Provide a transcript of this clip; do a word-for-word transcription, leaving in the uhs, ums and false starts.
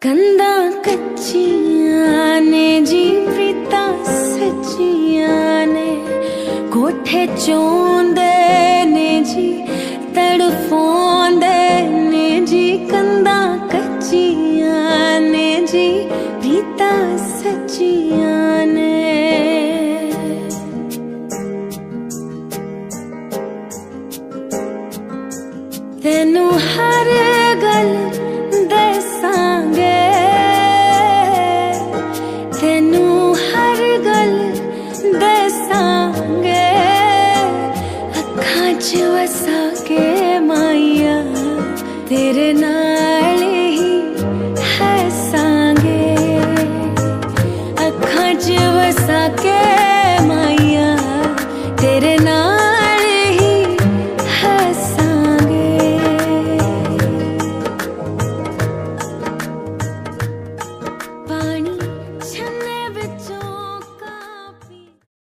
कंधा कच्चियां ने जी प्रीता सच्चियां ने, कोठे चोंदे ने जी तड़फोंदे ने जी, कंधा कच्चियां ने जी प्रीता सच्चियां ने। तेनू हर गल दसां